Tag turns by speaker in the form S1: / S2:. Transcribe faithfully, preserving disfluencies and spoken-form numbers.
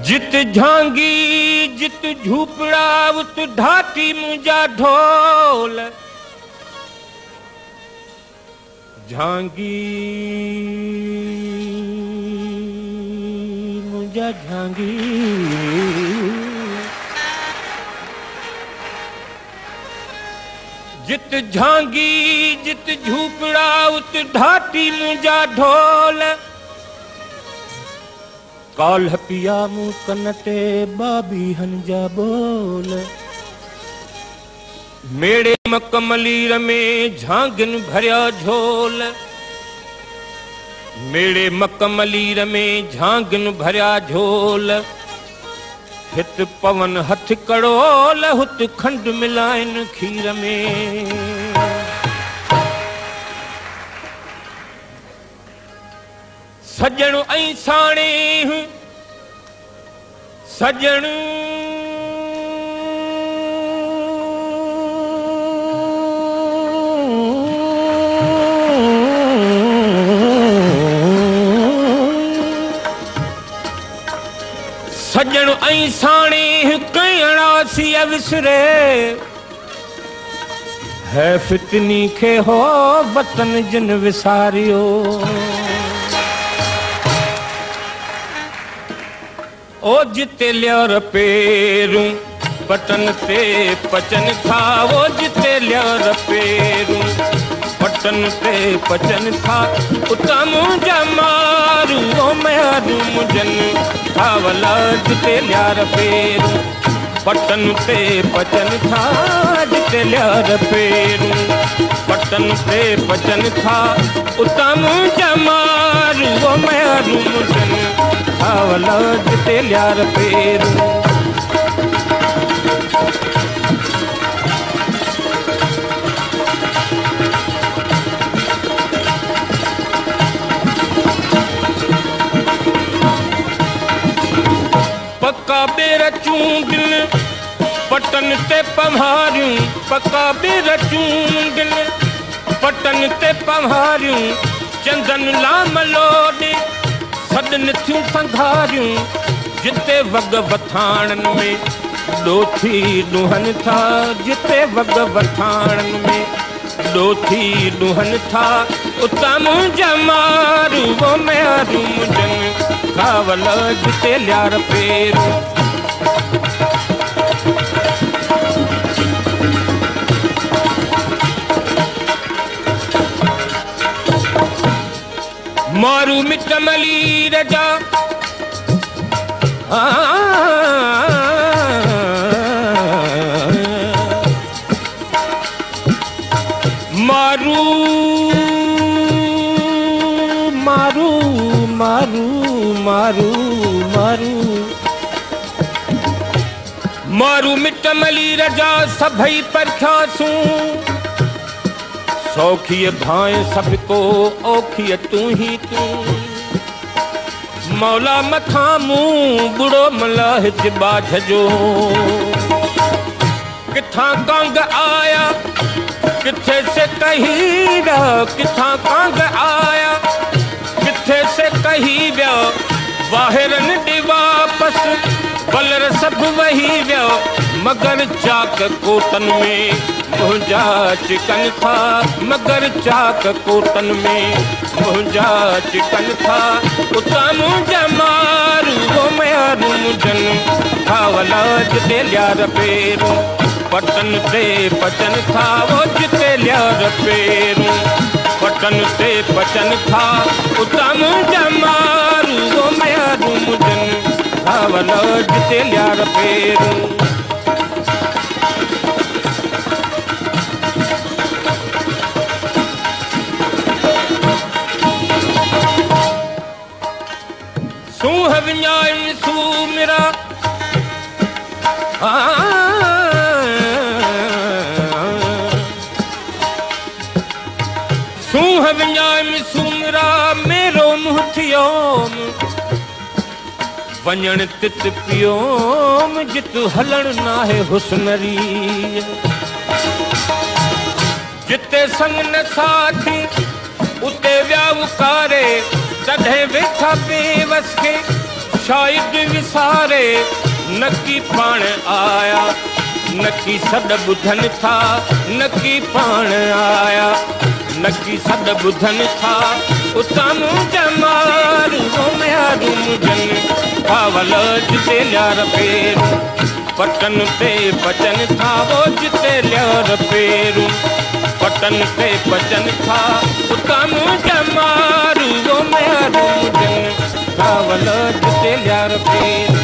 S1: जित झांगी जित झूपड़ा उत ढाटी मुंजा ढोल झांगी मुंजा झांगी जित झांगी जित झूपड़ा उत ढाटी मुंजा ढोल काल पिया मुँह कनते बाबी हंजा बोल मेरे मकमलीर में झांगन भरिया झोल मेरे मकमलीर में झांगन भरिया झोल हित पवन हथ कड़ोल हुत खंड मिलाइन खीर में सजण ऐं साणे सजण सजण ऐं साणे कयणा सी अविसरे है फितनी खे हो वतन जिन विसारियो ओ जिते लियर पेरूं बटन ते पचन था वो जिते लियर पेरूं बटन ते पचन था उतम जमारू ओ मारू मुजन थावला जिते लियर पेरूं बटन ते पचन था जिते लियर पेरूं बटन ते पचन था उतम जमारू ओ मारू मुजन थावला जिते लियर पेरूं पक्का बेर चूंडिन पटन ते पम्हारियूं पक्का बेर चूंडिन पटन ते पम्हारियूं चंदन लाम लोॾे सदन थियूं संघारियूं जिते वग वथाणन में ॾोथी ॾुहनि था जिते वग वथाणन में ॾोथी ॾुहनि था उतम जमारू वो मारू मुजन खावल जिते लियर पेरूं मारू मिट मली रजा मारू मारू मारू मारू मारू मारू मिट मली रजा सभई परखासूं सौखिय भाए सबको औखिय तू ही तू मौला मथा मुंह बुढ़ो मलाहिज बाझ जो किथा कांग आया किथे से कही व्या किथा कांग आया किथे से कही व्या वाहिरन ॾे वापस बलर सब वही व्या मगर चाक कोटन में मुंजा चिकन था मगर चाक कोटन में मुंजा चिकन था उतम जमारू वो मारू मुजन खावला जिते लियर पेरूं पटन ते पचन था वो जिते लियर पेरूं पटन ते पचन था उतम जमारू वो मारू मुजन खावला जिते लियर पेरूं सूह विञाइण सू मेरा सूह विञाइण सू मेरा मेरो मुंह थियोम वञण तित पियोम जित हलण नाहे हुस्नरी जिते संग न साथी उते व्याव कारे तॾहिं वेठा बेवस खे शायद विसारे नकी पाण आया नकी सद बुधन था नकी पाण आया नकी सद बुधन था उताम जमार रोमया रूमजन पावल जिते ल्यार पेरू पटन पे बचन था वो जिते ल्यार पेरू पटन पे बचन था उताम जमार रोमया रूमजन पावल जिते ल्यार पेरू